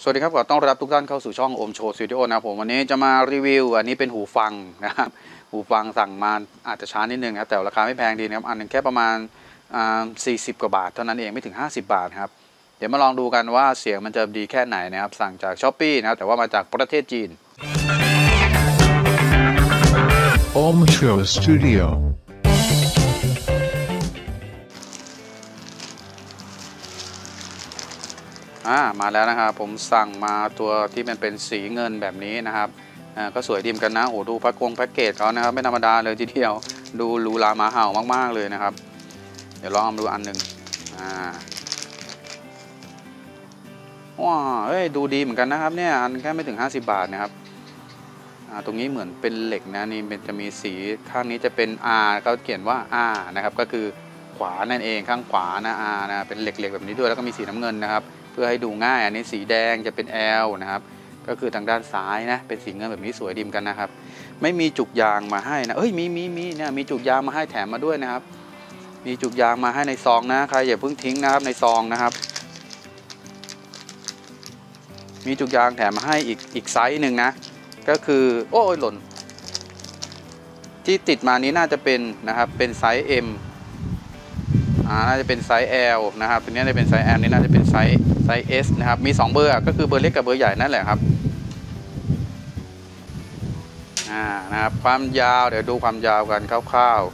สวัสดีครับขอต้อนรับทุกท่านเข้าสู่ช่องโอมโชว์สตูดิโอนะผมวันนี้จะมารีวิวอันนี้เป็นหูฟังนะครับหูฟังสั่งมาอาจจะช้านิดนึงครับแต่ราคาไม่แพงดีนะครับอันนึงแค่ประมาณ40 กว่าบาทเท่านั้นเองไม่ถึง50 บาทครับเดี๋ยวมาลองดูกันว่าเสียงมันจะดีแค่ไหนนะครับสั่งจาก Shopee นะครับแต่ว่ามาจากประเทศจีน Om Show Studio มาแล้วนะครับผมสั่งมาตัวที่มันเป็นสีเงินแบบนี้นะครับก็สวยดีเหมือนกันนะโอ้ดูแพ็คเกจเขานะครับไม่ธรรมดาเลยทีเดียวดูหรูหราหมาเห่ามากๆเลยนะครับเดี๋ยวลองดูอันหนึ่งว้าเฮ้ยดูดีเหมือนกันนะครับเนี่ยอันแค่ไม่ถึง50 บาทนะครับตรงนี้เหมือนเป็นเหล็กนะนี่เป็นจะมีสีข้างนี้จะเป็น R ก็เขียนว่า R นะครับก็คือขวานั่นเองข้างขวานะ R นะเป็นเหล็กๆแบบนี้ด้วยแล้วก็มีสีน้ำเงินนะครับเพื่อให้ดูง่ายอันนี้สีแดงจะเป็น L นะครับก็คือทางด้านซ้ายนะเป็นสีเงินแบบนี้สวยดีเหมือนกันนะครับไม่มีจุกยางมาให้นะมีเนี่ยมีจุกยางมาให้แถมมาด้วยนะครับมีจุกยางมาให้ในซองนะใครอย่าเพิ่งทิ้งนะครับในซองนะครับมีจุกยางแถมมาให้อีกไซส์หนึ่งนะก็คือโอ้ยหล่นที่ติดมานี้น่าจะเป็นนะครับเป็นไซส์ M น่าจะเป็นไซส์ L นะครับตัวนี้จะเป็นไซส์ M นี่น่าจะเป็นไซส์ S นะครับมี2เบอร์ก็คือเบอร์เล็กกับเบอร์ใหญ่นั่นแหละครับนะครับความยาวเดี๋ยวดูความยาวกันคร่าว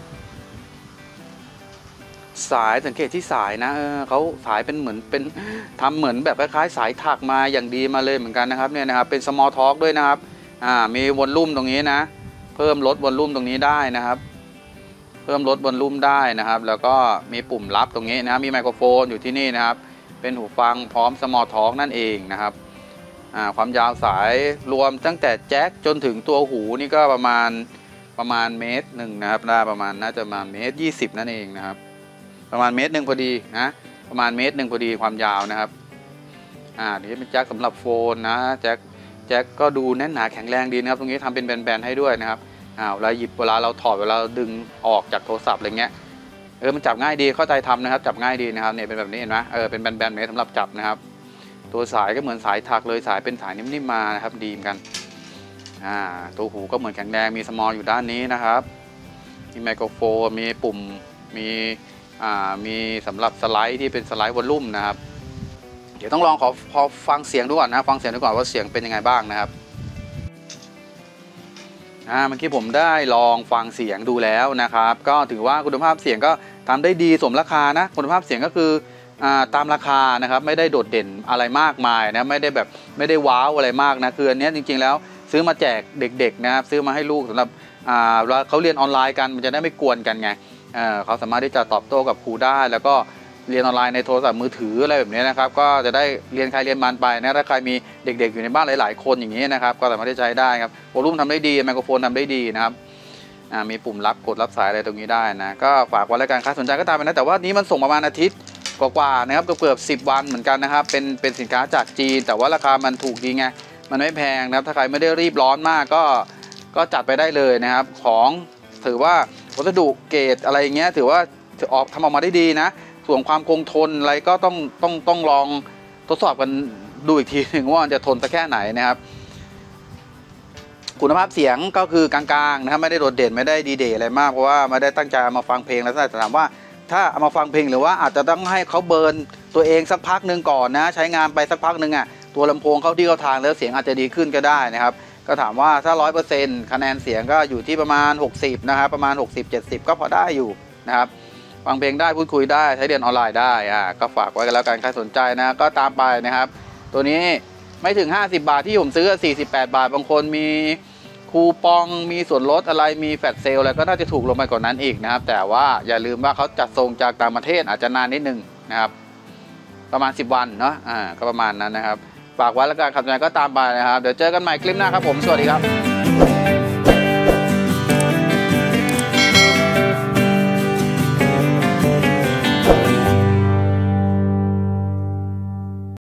ๆสายสังเกตที่สายนะเขาสายเป็นเหมือนเป็นทำเหมือนแบบคล้ายๆสายถักมาอย่างดีมาเลยเหมือนกันนะครับเนี่ยนะครับเป็น small talk ด้วยนะครับมีวอลลุ่มตรงนี้นะเพิ่มลดวอลลุ่มตรงนี้ได้นะครับเพิ่มลดวอลลุ่มได้นะครับแล้วก็มีปุ่มลับตรงนี้นะมีไมโครโฟนอยู่ที่นี่นะครับเป็นหูฟังพร้อม small talk นั่นเองนะครับความยาวสายรวมตั้งแต่แจ็คจนถึงตัวหูนี่ก็ประมาณเมตรหนึ่งนะครับได้ประมาณน่าจะมาเมตร20นั่นเองนะครับประมาณเมตรหนึ่งพอดีนะประมาณเมตรหนึ่งพอดีความยาวนะครับนี่เป็นแจ็คสำหรับโฟนนะแจ็คก็ดูแน่นหนาแข็งแรงดีนะครับตรงนี้ทำเป็นแบนๆให้ด้วยนะครับเวลาหยิบเวลาเราถอดเวลาดึงออกจากโทรศัพท์อะไรเงี้ยมันจับง่ายดีเข้าใจทำนะครับจับง่ายดีนะครับเนี่ยเป็นแบบนี้เห็นไหมเป็นแบนๆเมตรสำหรับจับนะครับตัวสายก็เหมือนสายถักเลยสายเป็นสายนิ่มๆมานะครับดีเหมือนกันตัวหูก็เหมือนแข็งแรงมีสมอลอยู่ด้านนี้นะครับมีไมโครโฟนมีปุ่มมีสำหรับสไลด์ที่เป็นสไลด์วอลลุ่มนะครับเดี๋ยวต้องลองขอฟังเสียงดูก่อนนะฟังเสียงดูก่อนว่าเสียงเป็นยังไงบ้างนะครับเมื่อกี้ผมได้ลองฟังเสียงดูแล้วนะครับก็ถือว่าคุณภาพเสียงก็ทำได้ดีสมราคานะคุณภาพเสียงก็คือตามราคานะครับไม่ได้โดดเด่นอะไรมากมายนะไม่ได้ว้าวอะไรมากนะคืออันนี้จริงๆแล้วซื้อมาแจกเด็กๆนะครับซื้อมาให้ลูกสำหรับเขาเรียนออนไลน์กันมันจะได้ไม่กวนกันไงเขาสามารถที่จะตอบโต้กับครูได้แล้วก็เรียนออนไลน์ในโทรศัพท์มือถืออะไรแบบนี้นะครับก็จะได้เรียนใครเรียนมันไปนะถ้าใครมีเด็กๆอยู่ในบ้านหลายๆคนอย่างนี้นะครับก็สามารถที่จะใช้ได้ครับวอลลุ่มทำได้ดีไมโครโฟนทำได้ดีนะครับมีปุ่มกดรับสายอะไรตรงนี้ได้นะก็ฝากไว้แล้วกันใครสนใจก็ตามไปนะแต่ว่านี้มันส่งประมาณอาทิตย์กว่าๆนะครับเกือบ10 วันเหมือนกันนะครับเป็นสินค้าจากจีนแต่ว่าราคามันถูกดีไงมันไม่แพงนะครับถ้าใครไม่ได้รีบร้อนมากก็จัดไปได้เลยนะครับของถือว่าวัสดุเกรดอะไรเงี้ยถือว่าทำออกมาได้ดีนะส่วนความคงทนอะไรก็ต้องลองทดสอบกันดูอีกทีหนึ่งว่ามันจะทนสักแค่ไหนนะครับคุณภาพเสียงก็คือกลางๆนะครับไม่ได้โดดเด่นไม่ได้ดีเด่นอะไรมากเพราะว่าไม่ได้ตั้งใจมาฟังเพลงแล้วแต่ถามว่าถ้าเอามาฟังเพลงหรือว่าอาจจะต้องให้เขาเบิร์นตัวเองสักพักหนึ่งก่อนนะใช้งานไปสักพักหนึ่งตัวลำโพงเข้าที่เข้าทางแล้วเสียงอาจจะดีขึ้นก็ได้นะครับก็ถามว่าถ้า 100% คะแนนเสียงก็อยู่ที่ประมาณ60นะครับประมาณ60-70ก็พอได้อยู่นะครับฟังเพลงได้พูดคุยได้ใช้เรียนออนไลน์ได้ก็ฝากไว้กันแล้วกันใครสนใจนะก็ตามไปนะครับตัวนี้ไม่ถึง50 บาทที่ผมซื้อ48 บาทบางคนมีคูปองมีส่วนลดอะไรมีแฟลชเซลอะไรก็น่าจะถูกลงไปกว่านั้นอีกนะครับแต่ว่าอย่าลืมว่าเขาจัดส่งจากต่างประเทศอาจจะนานนิดนึงนะครับประมาณ10 วันเนาะก็ประมาณนั้นนะครับฝากไว้แล้วกันใครสนใจก็ตามไปนะครับเดี๋ยวเจอกันใหม่คลิปหน้าครับผมสวัสดีครับ